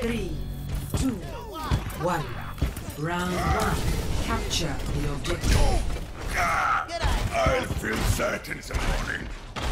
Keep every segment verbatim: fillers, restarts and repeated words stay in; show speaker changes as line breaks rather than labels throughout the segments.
Three, two, one. Round one. Capture the objective.
I'll feel that in the morning.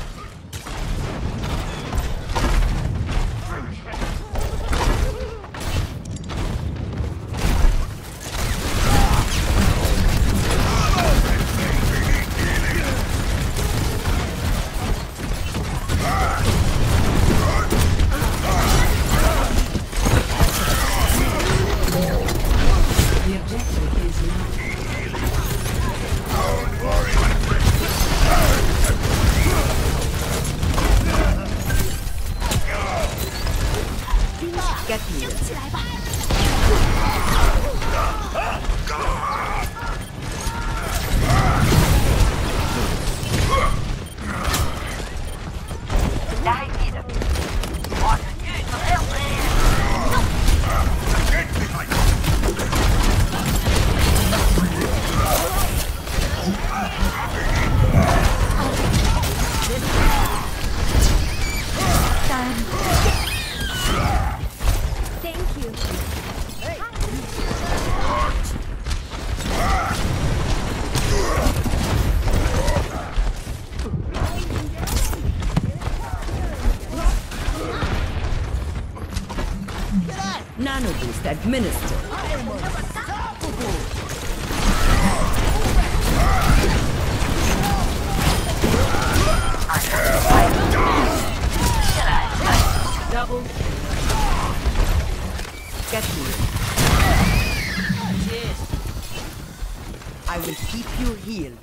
Nano boost administered. Double. Get me. I will keep you healed.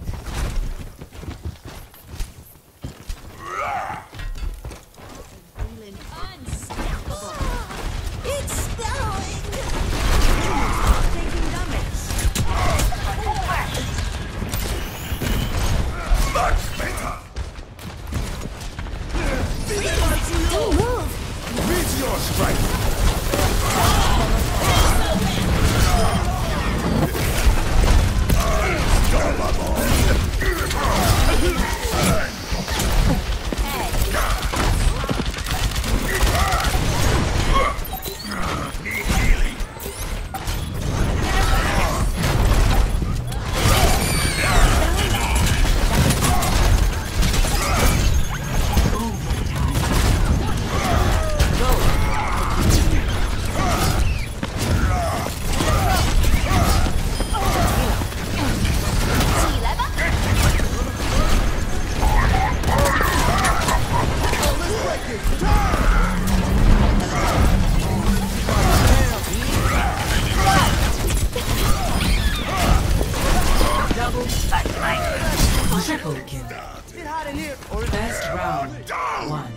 Triple kill. Best round one.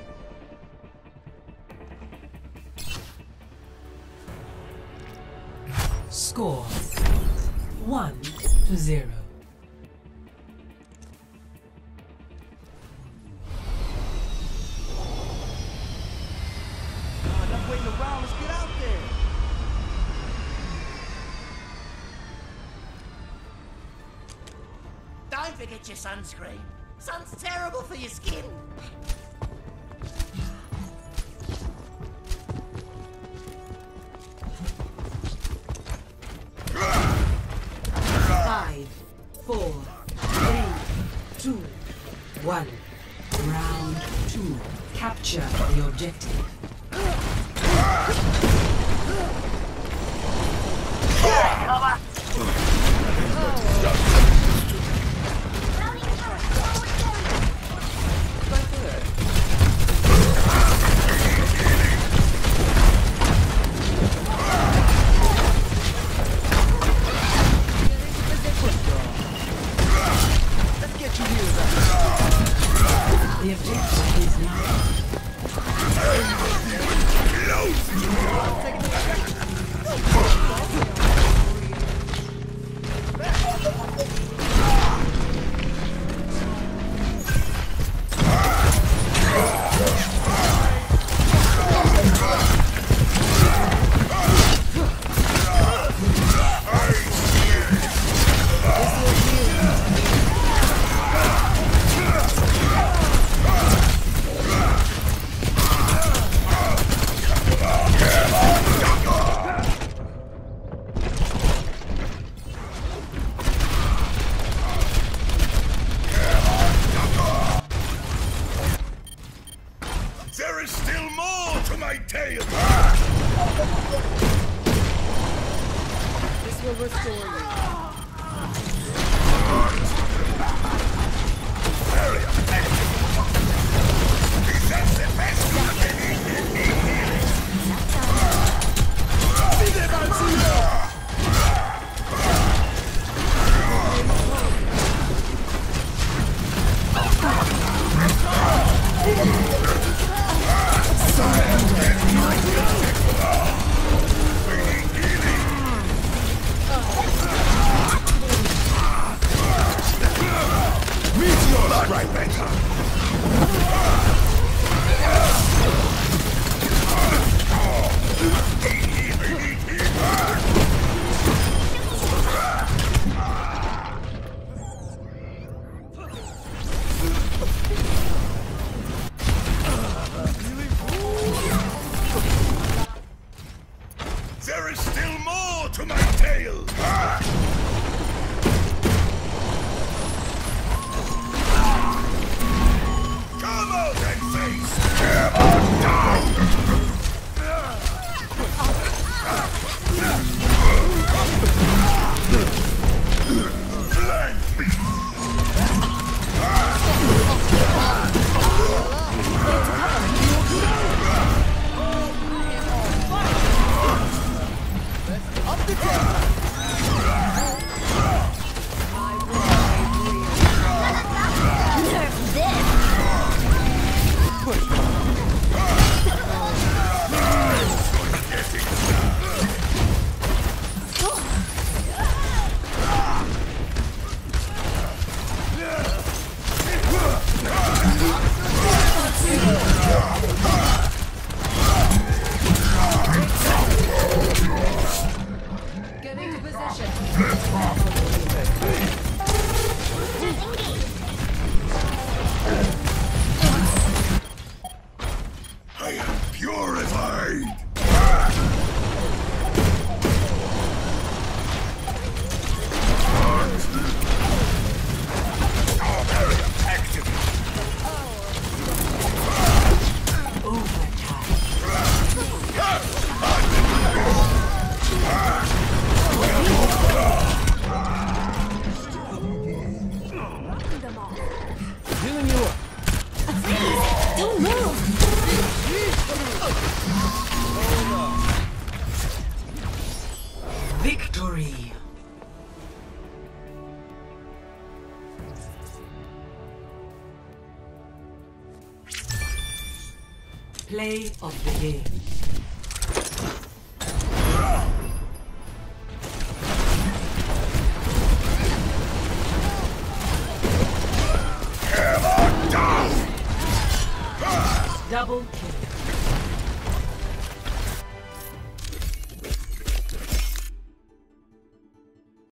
Score one to zero.
Enough waiting around. Let's get out there.
Don't forget your sunscreen. Sun's terrible for your skin.
Five, four, three, two, one. Round two. Capture the objective. The objective is now.
This will restore you.
Right, better. There is still more to my tale. Come out and face Come down! Flank me! I am purified!
Healing you up.
Don't move!
Victory. Play of the game. Double kill.